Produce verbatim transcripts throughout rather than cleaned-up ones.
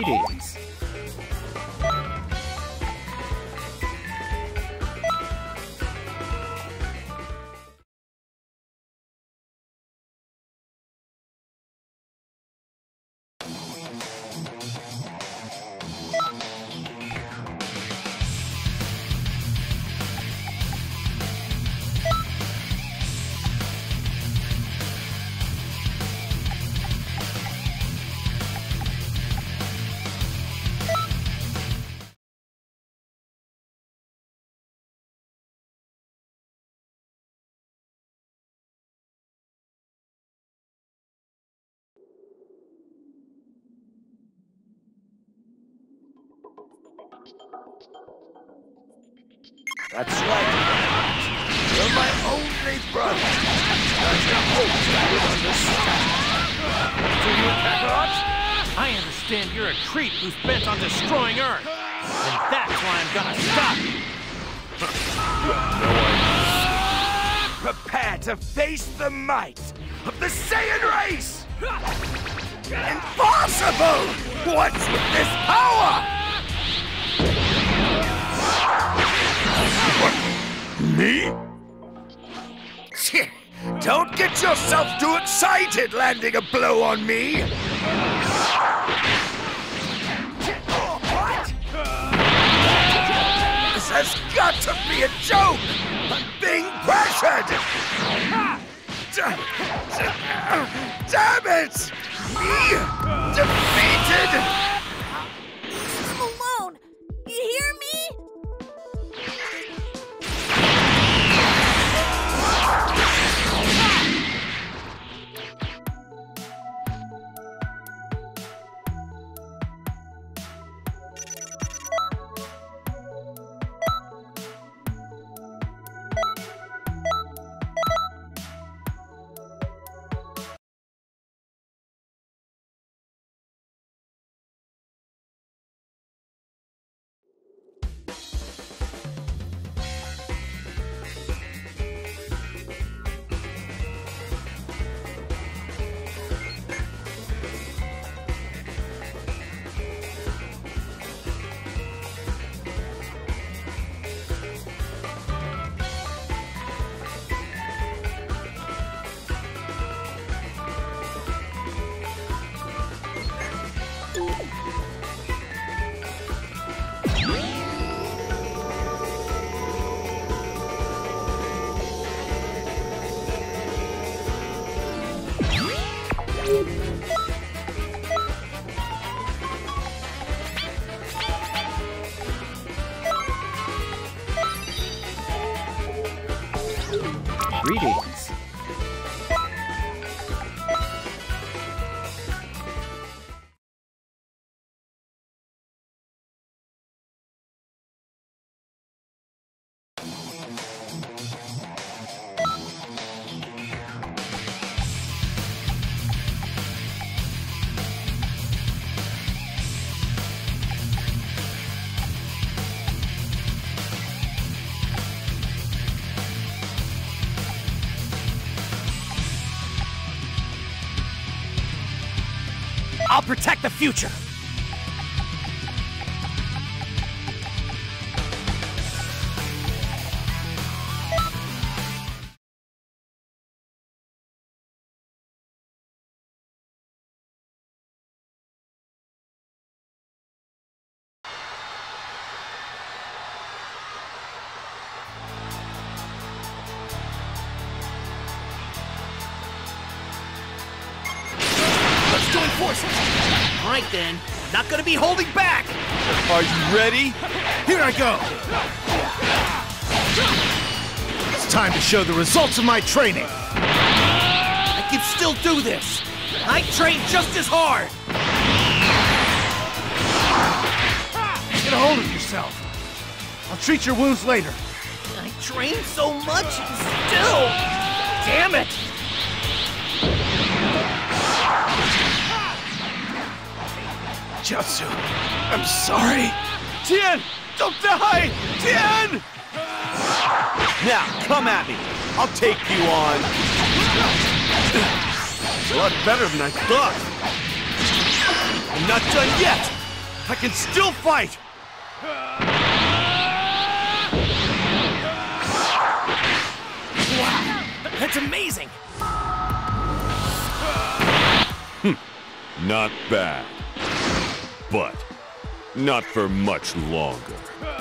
Greetings. That's right. You're my only brother. There's the hope that you understand. Do you, Kakarot? I understand you're a creep who's bent on destroying Earth. And that's why I'm gonna stop you. No, prepare to face the might of the Saiyan race! Impossible! What's with this power? Me? Don't get yourself too excited landing a blow on me! What? This has got to be a joke! I'm being pressured! Damn it! Me defeated! I'm alone! You hear me? Greetings. I'll protect the future. Let's join forces. All right then, not gonna be holding back. Are you ready? Here I go. It's time to show the results of my training. I can still do this. I train just as hard. Get a hold of yourself. I'll treat your wounds later. I train so much and still. Damn it. Chiaotzu, I'm sorry. Tien, don't die! Tien! Now, come at me. I'll take you on. A lot better than I thought. I'm not done yet. I can still fight! Wow, that's amazing! Not bad. But not for much longer.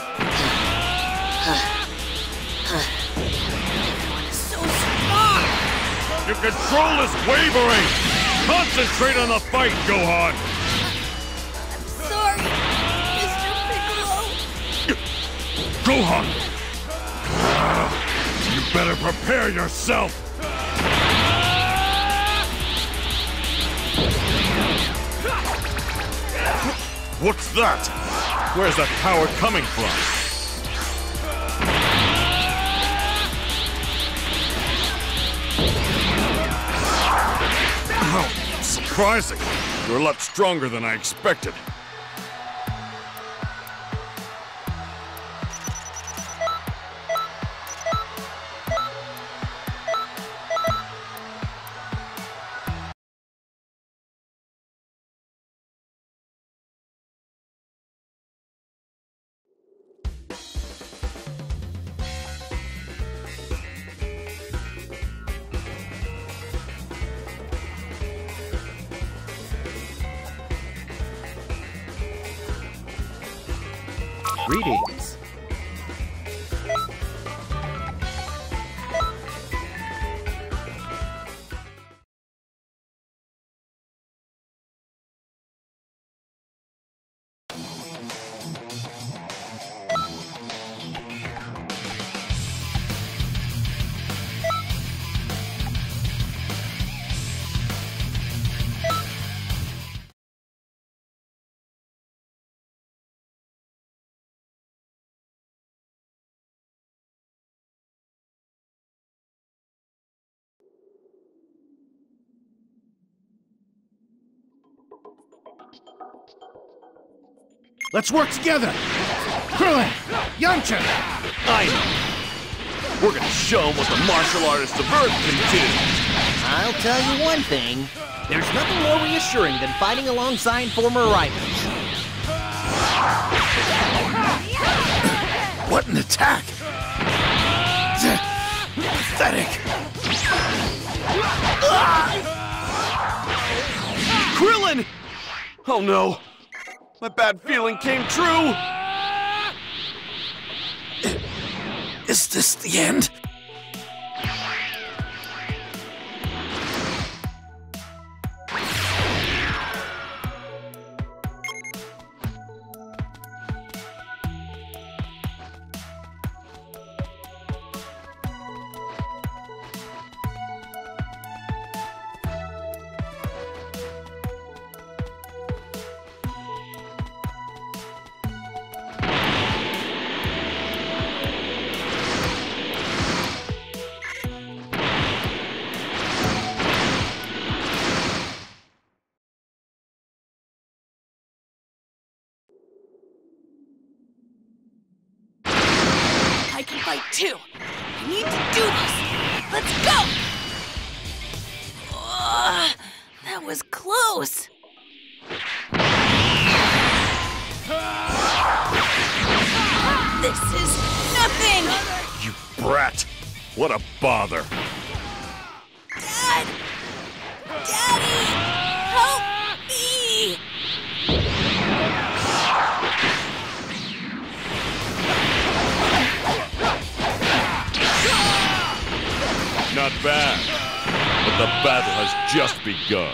So strong! Your control is wavering! Concentrate on the fight, Gohan! Sorry, Mister Piccolo. Gohan! You better prepare yourself! What's that? Where's that power coming from? Oh, surprising. You're a lot stronger than I expected. Greetings. Let's work together! Krillin! Yamcha! I know. We're gonna show them what the martial artists of Earth can do. I'll tell you one thing. There's nothing more reassuring than fighting alongside former rivals. What an attack! Pathetic! Krillin! Oh no! My bad feeling came true! Is this the end? I can fight too. I need to do this. Let's go! Ugh, that was close. This is nothing! You brat! What a bother! Dad! Daddy! Help me! Not bad. But the battle has just begun.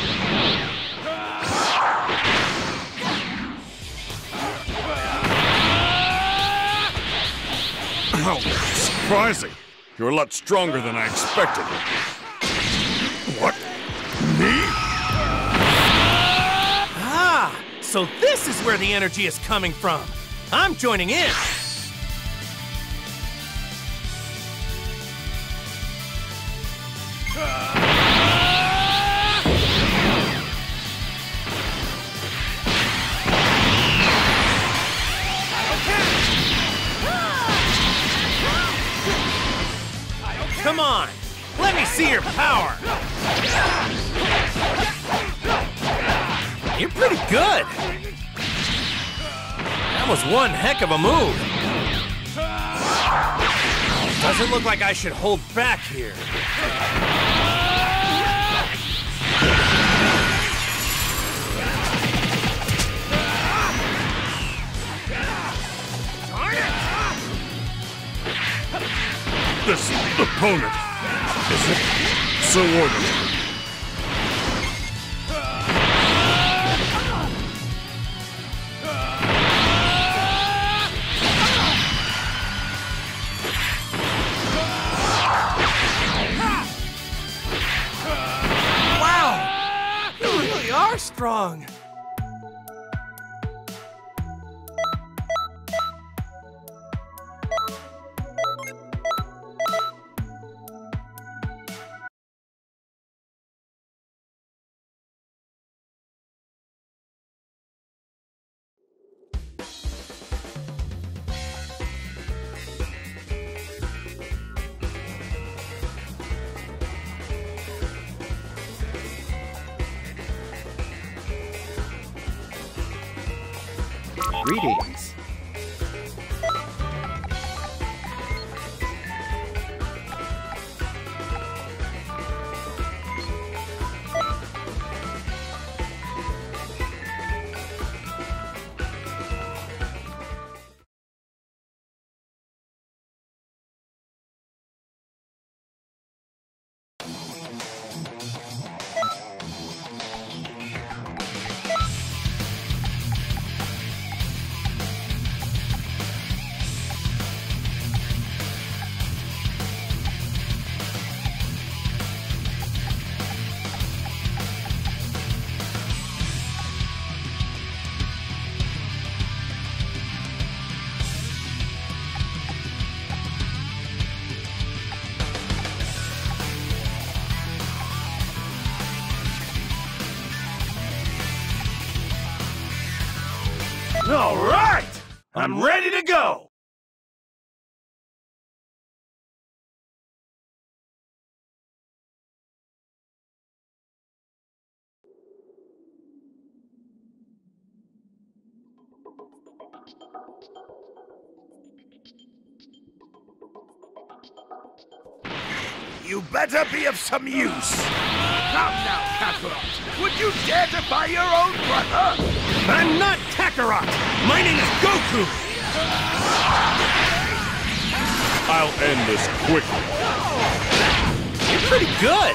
Oh, surprising. You're a lot stronger than I expected. What? Me? Ah, so this is where the energy is coming from. I'm joining in. Come on, let me see your power. You're pretty good. That was one heck of a move. Doesn't look like I should hold back here. This opponent isn't so ordinary. Wow! You really are strong. Greetings. All right! I'm ready to go! You better be of some use! Come now, Kakarot! Would you dare defy your own brother? I'm not Kakarot! My name is Goku! I'll end this quickly. You're pretty good!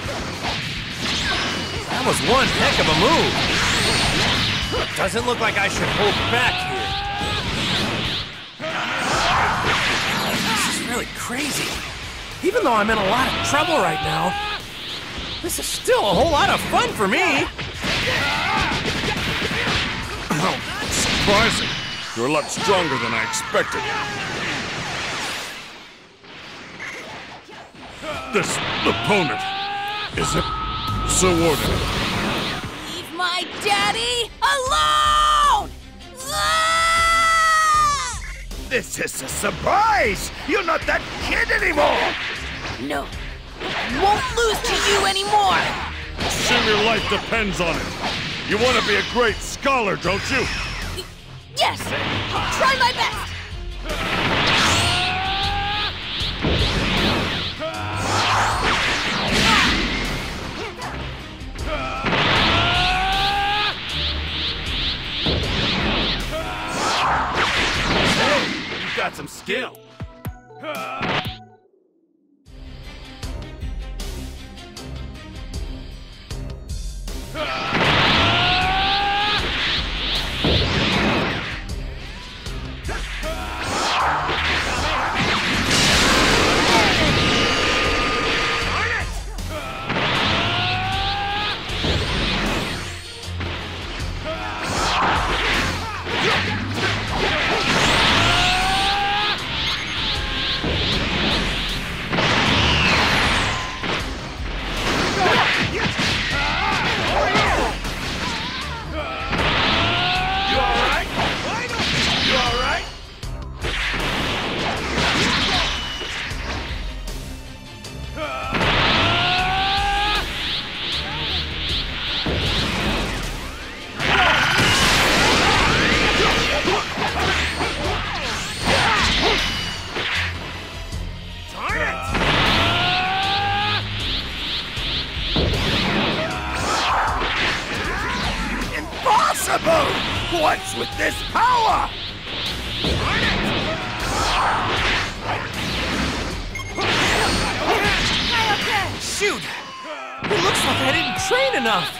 That was one heck of a move! Doesn't look like I should hold back here. This is really crazy. Even though I'm in a lot of trouble right now, this is still a whole lot of fun for me! Oh, surprising. You're a lot stronger than I expected. This opponent isn't so ordinary. Leave my daddy alone! Ah! This is a surprise! You're not that kid anymore! No, I won't lose to you anymore! Assume your life depends on it. You want to be a great scholar, don't you? Yes, I'll try my best! You've got some skill. Darn it! Impossible! What's with this power? Darn it! Shoot! It looks like I didn't train enough!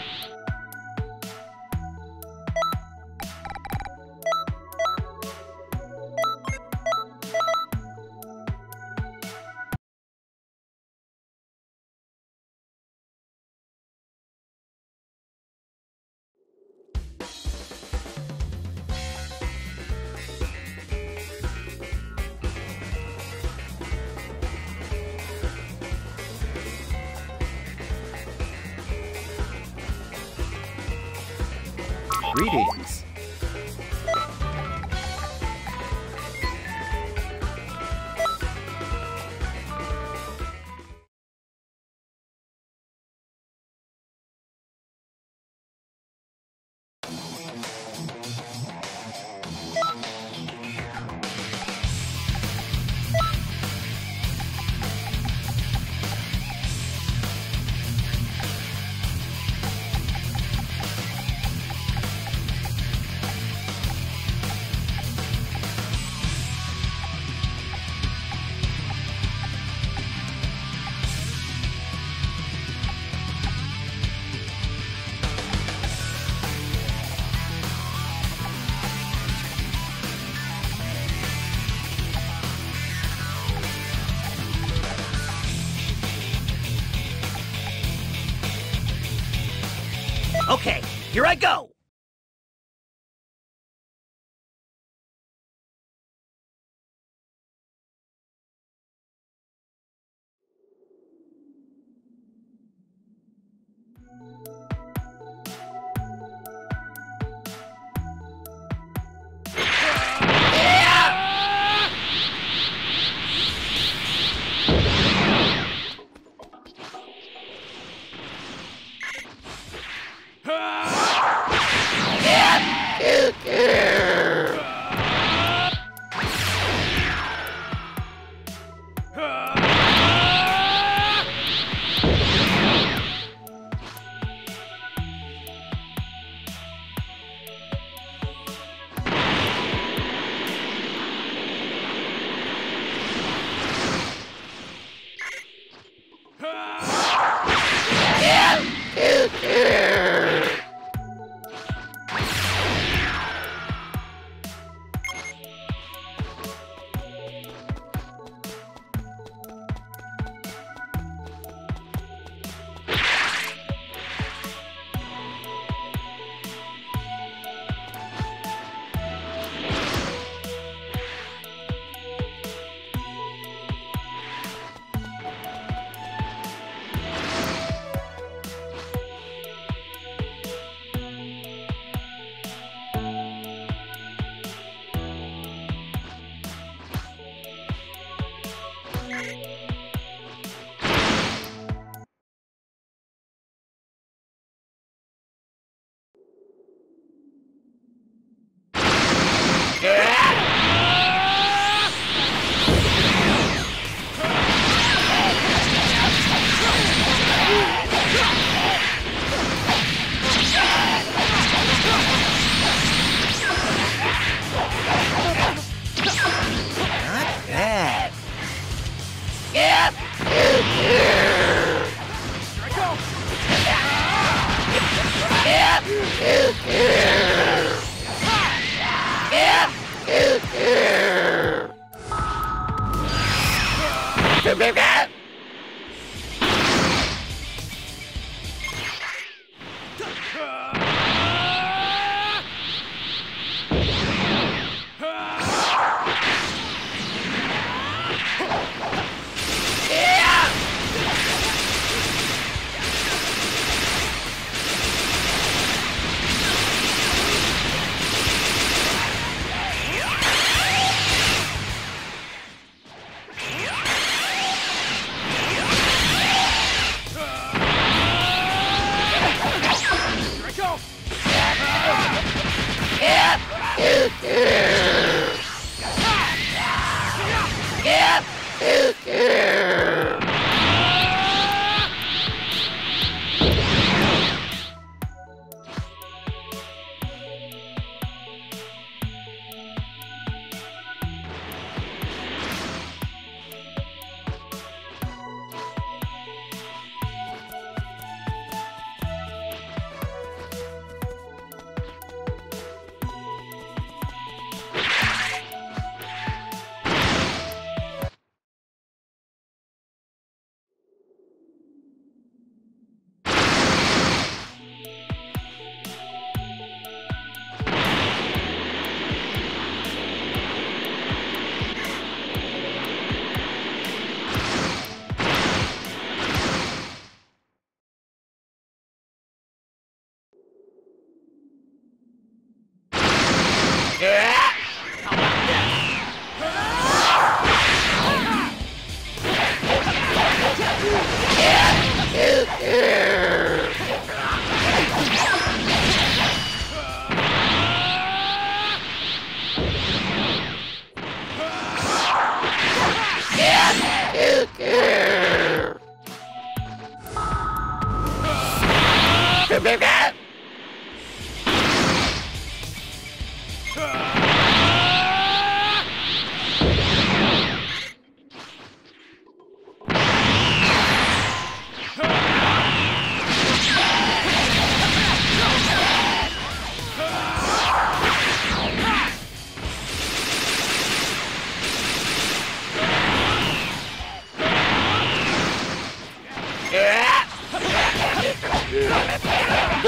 Greetings. Okay, here I go!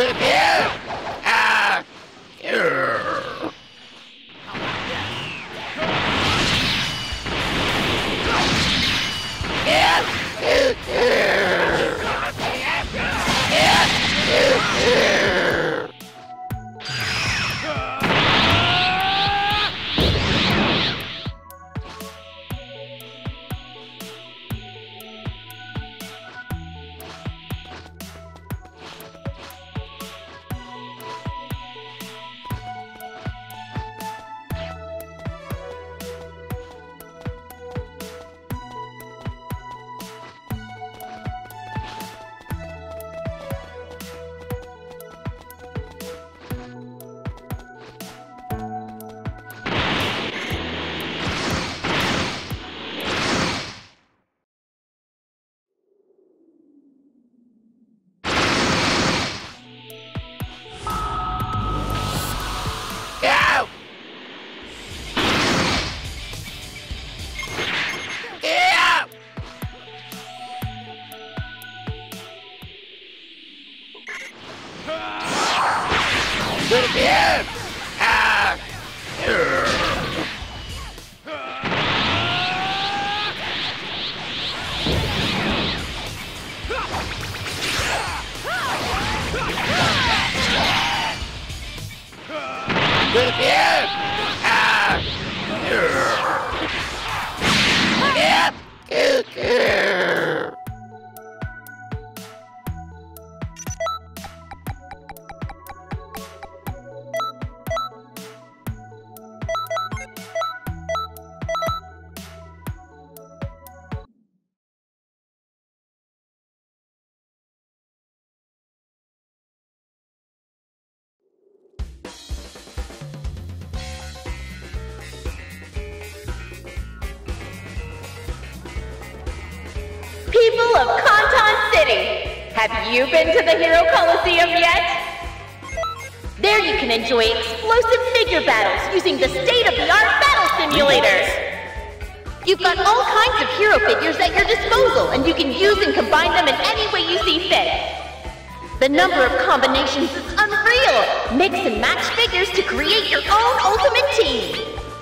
People of Kanton City, have you been to the Hero Coliseum yet? There you can enjoy explosive figure battles using the state-of-the-art battle simulators. You've got all kinds of hero figures at your disposal, and you can use and combine them in any way you see fit. The number of combinations is unreal! Mix and match figures to create your own ultimate team!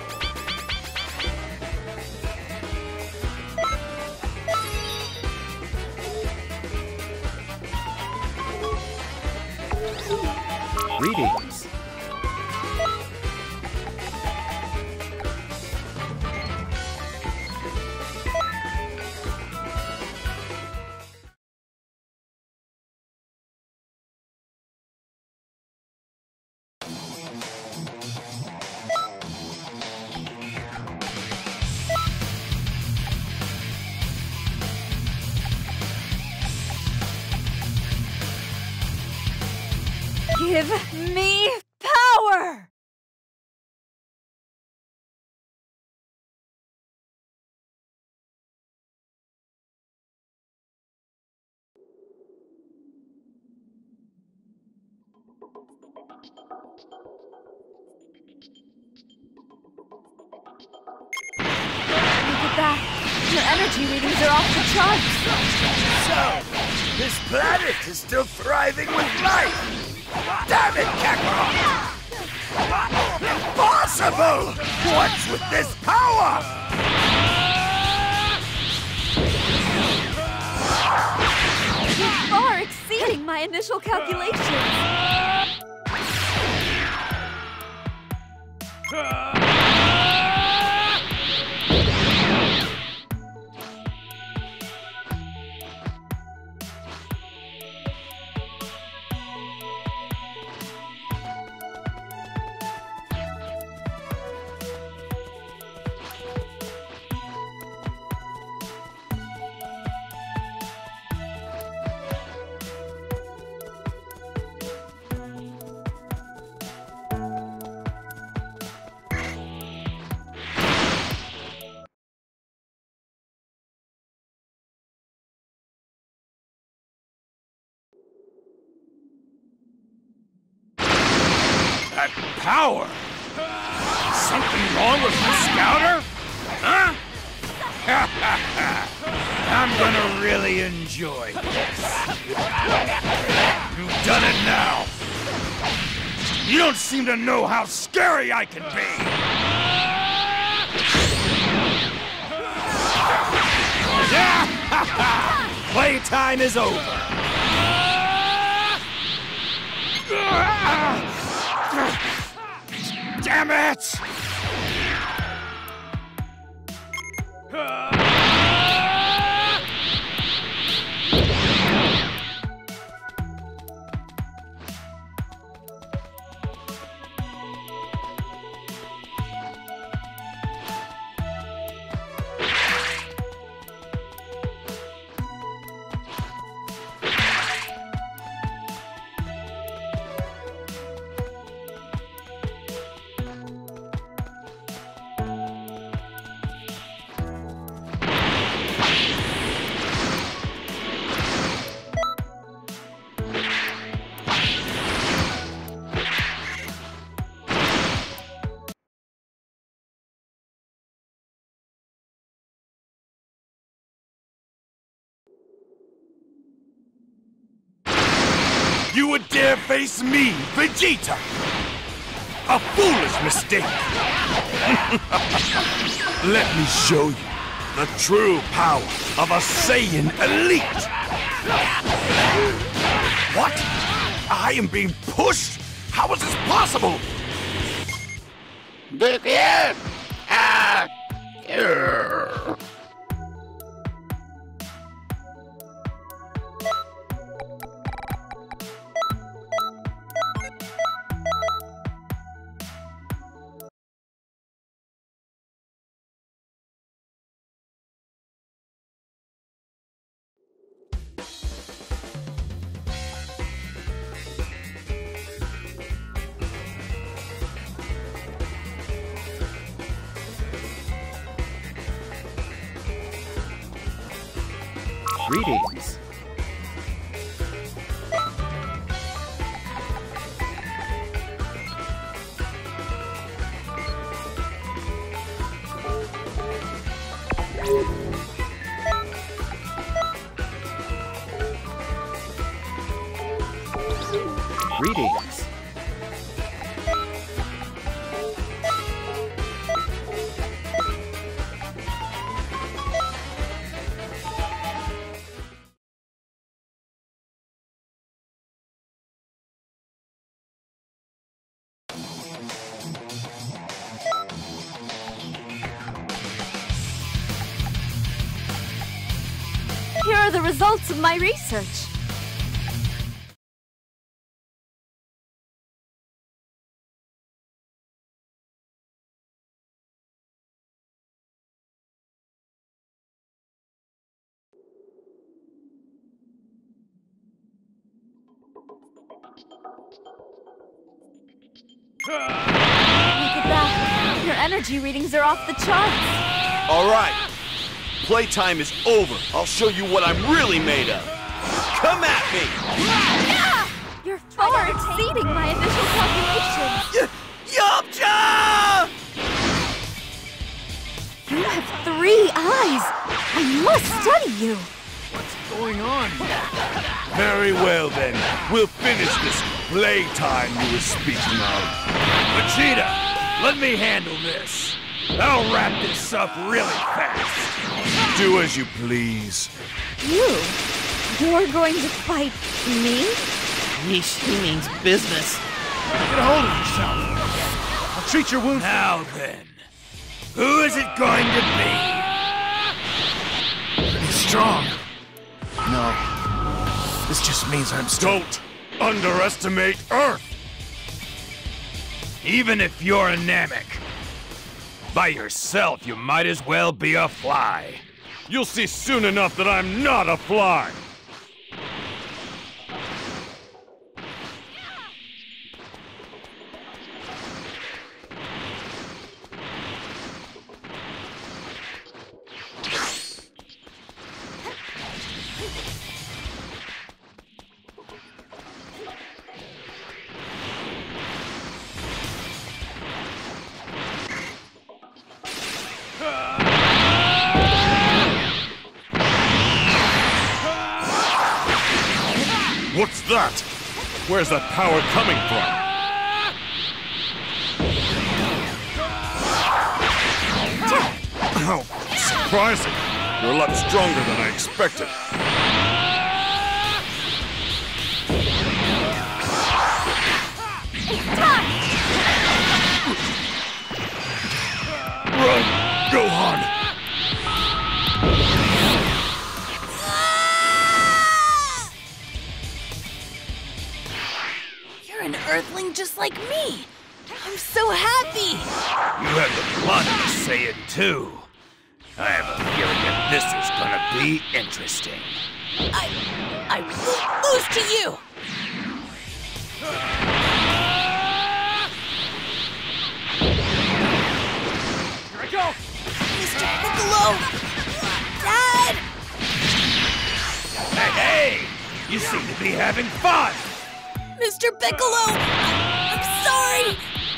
Greetings. Give me power! Look at that! Your energy readings are off the charts! So, this planet is still thriving with life! Damn it, Kakarot! Impossible! What's with this power? You're far exceeding my initial calculations! That power! Something wrong with the scouter? Huh? I'm gonna really enjoy this. You've done it now! You don't seem to know how scary I can be! Playtime is over. Damn it! You would dare face me, Vegeta! A foolish mistake! Let me show you the true power of a Saiyan Elite! What? I am being pushed? How is this possible? Begin! Ah! Urgh. Greetings. Greetings. Here are the results of my research. Look at that. Your energy readings are off the charts. All right. Playtime is over. I'll show you what I'm really made of. Come at me! You're far exceeding my initial calculations. Yamcha! You have three eyes. I must study you. What's going on here? Very well then. We'll finish this playtime you were speaking of. Vegeta, let me handle this. I'll wrap this up really fast. Do as you please. You? You're going to fight me? Yeesh, he means business. Get a hold of yourself. I'll treat your wound. Now then, who is it going to be? Pretty strong. No. This just means I'm still... Don't underestimate Earth! Even if you're a Namek, by yourself you might as well be a fly. You'll see soon enough that I'm not a fly. What's that? Where's that power coming from? Oh, surprising. You're a lot stronger than I expected. Run, Gohan! You're an Earthling just like me. I'm so happy. You have the blood of a Saiyan too. I have a feeling that this is gonna be interesting. I... I lo- lose to you. Here I go! Mister Piccolo! Dad! Hey, hey! You seem to be having fun! Mister Piccolo! I'm sorry!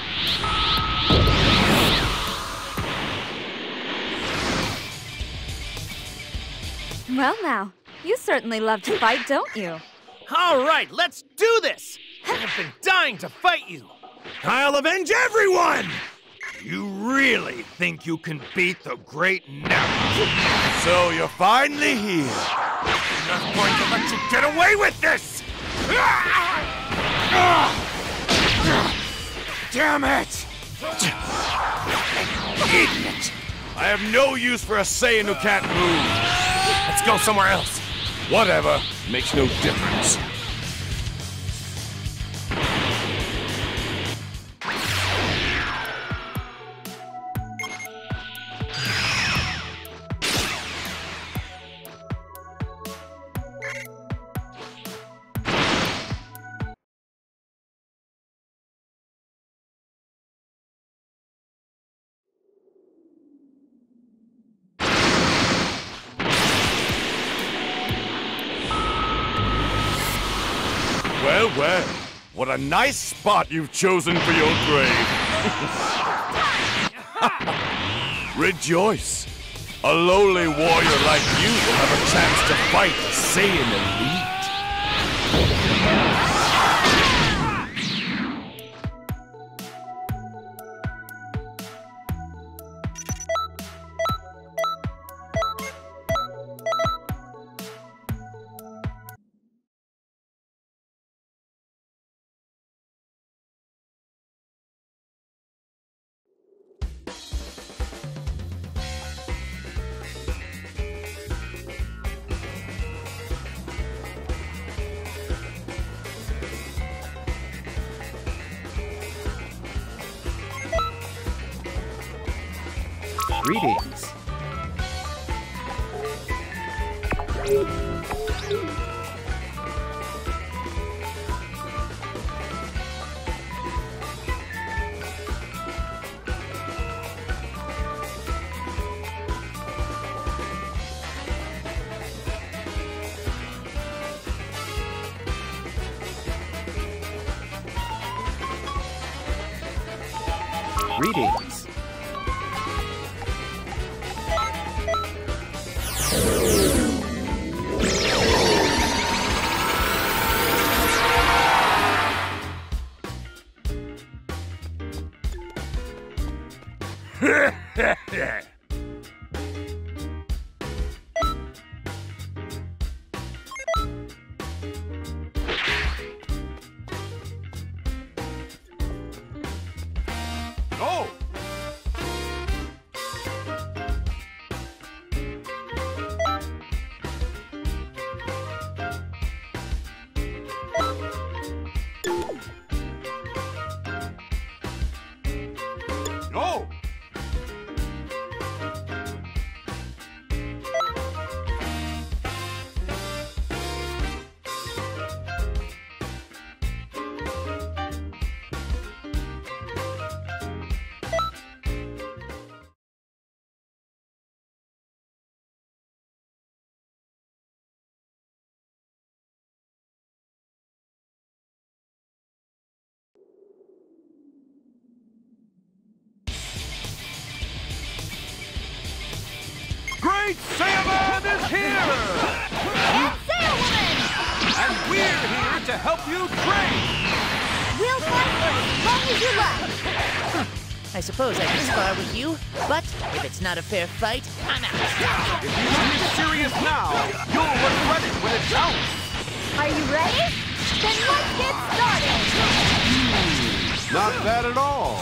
Well now, you certainly love to fight, don't you? All right, let's do this! I've been dying to fight you! I'll avenge everyone! You really think you can beat the great Namek? So you're finally here. I'm not going to let you get away with this! Damn it! Idiot! I have no use for a Saiyan who can't move. Let's go somewhere else. Whatever. Makes no difference. Well, well, what a nice spot you've chosen for your grave. Rejoice. A lowly warrior like you will have a chance to fight the Saiyan elite. Greetings. Greetings. Oh! No! Great Saiyaman is here! And Saiyawoman! And we're We're here to help you train! We'll fight for as long as you like. I suppose I can spar with you, but if it's not a fair fight, I'm out. If you don't get serious now, you'll regret it when it's out! Are you ready? Then let's get started. Not bad at all.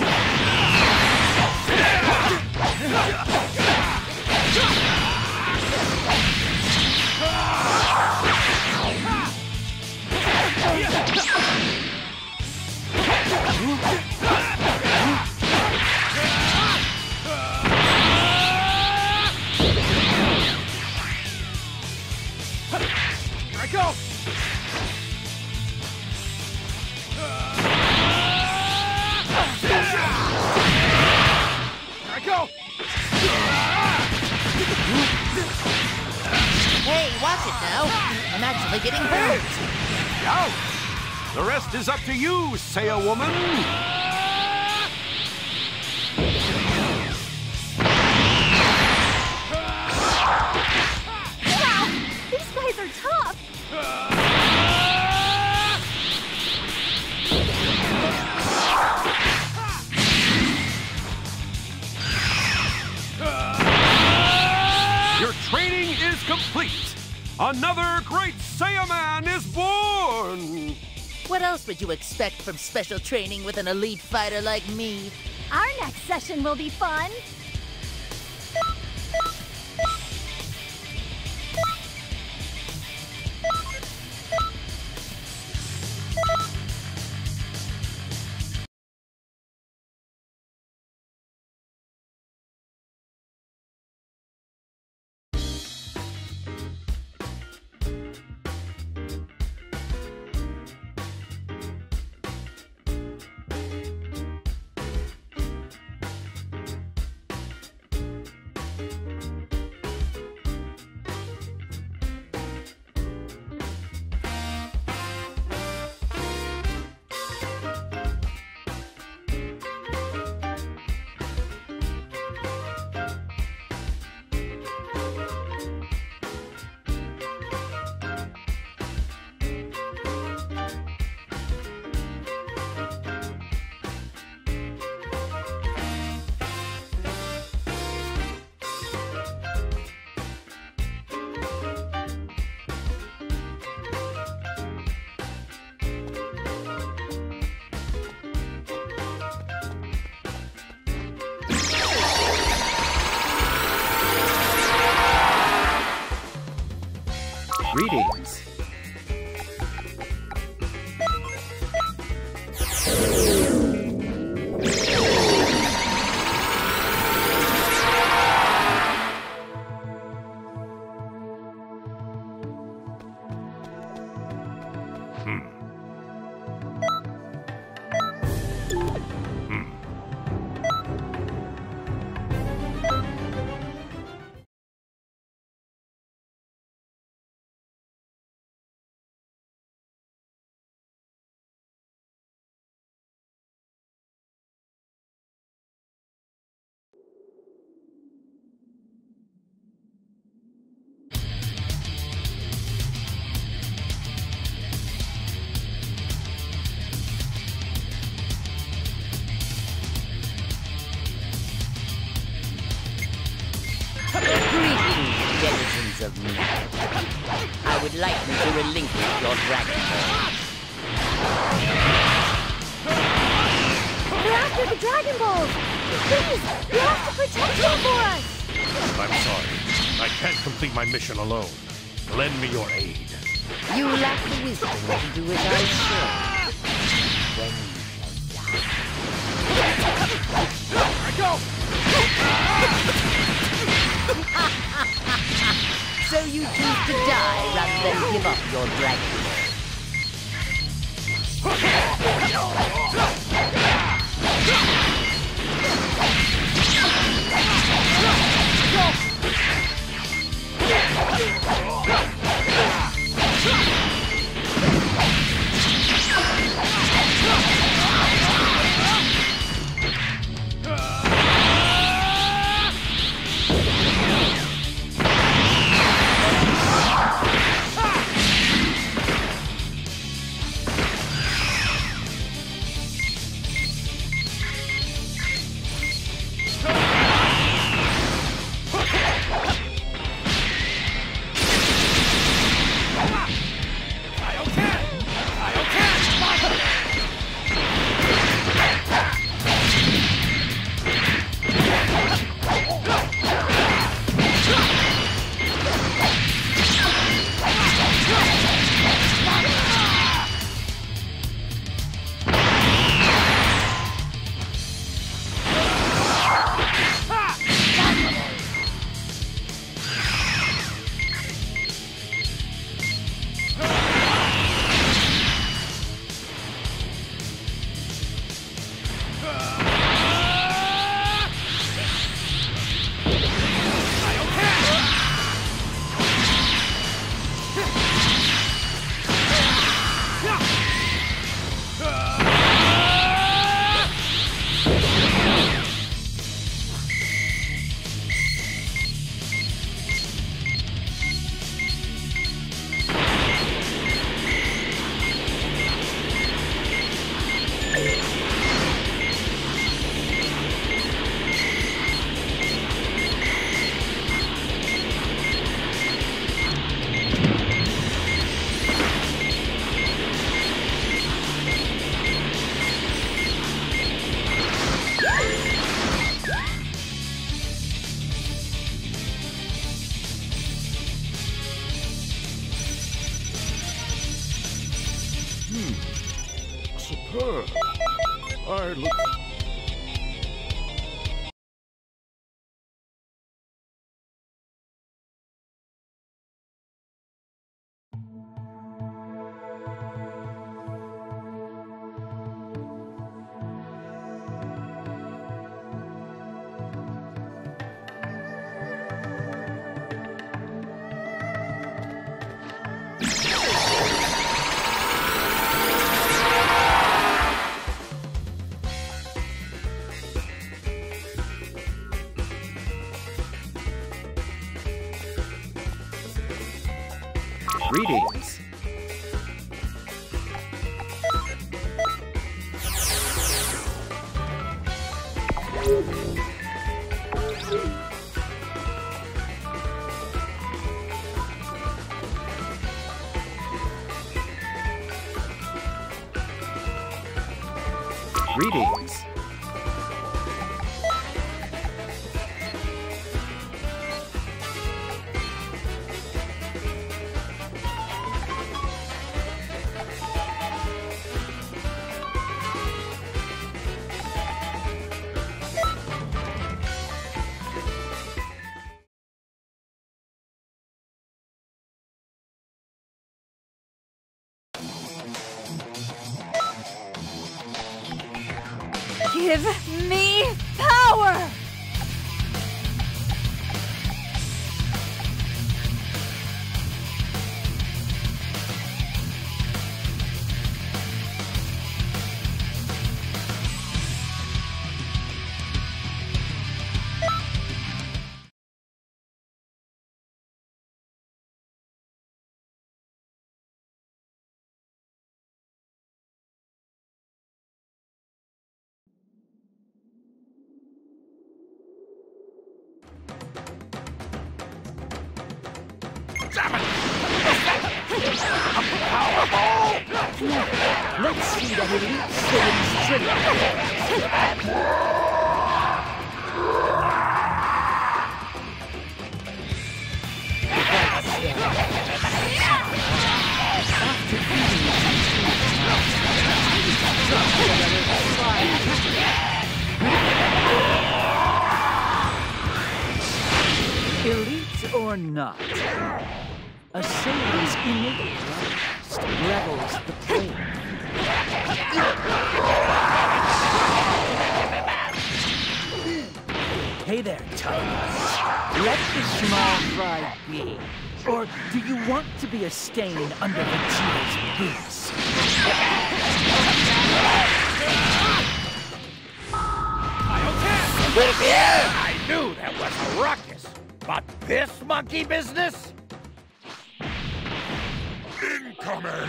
Here I go! Here I go! Hey, watch it now. I'm actually getting hurt. Out! The rest is up to you, Saiya woman! Wow, these guys are tough. Your training is complete! Another great Saiyaman is born! What else would you expect from special training with an elite fighter like me? Our next session will be fun. Greetings. Denizens of me. I would like you to relinquish your Dragon Ball. They're after the Dragon Balls. Please, you have to protect them for us. I'm sorry. I can't complete my mission alone. Lend me your aid. You lack the wisdom to do as I say. Then you shall die. Here I go! So you choose to die rather than give up your Dragon Huh. I look... Greetings. Greetings. Give me power! Let's see that elite Saiyan's strength. Elite or not, a Saiyan's innate blast levels the playing. Hey there, Tigers. Let the small fry be. Or do you want to be a stain under Vegeta's boots? I knew that was a ruckus, but this monkey business? Incoming!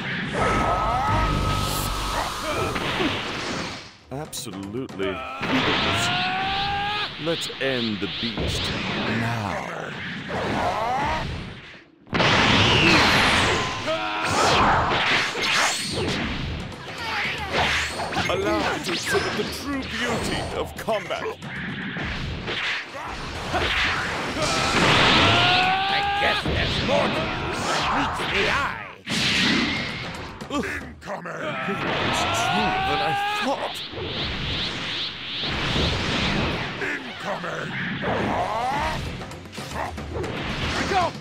Absolutely hideous. Let's end the beast now. Allow me to exhibit the true beauty of combat. I guess there's more to you than meets the eye. Incoming! It's truer than I thought. Incoming! Go!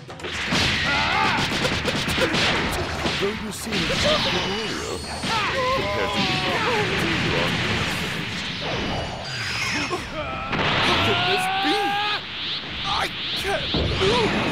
Though you seem a warrior, compared to the you are. How can this be? I can't move!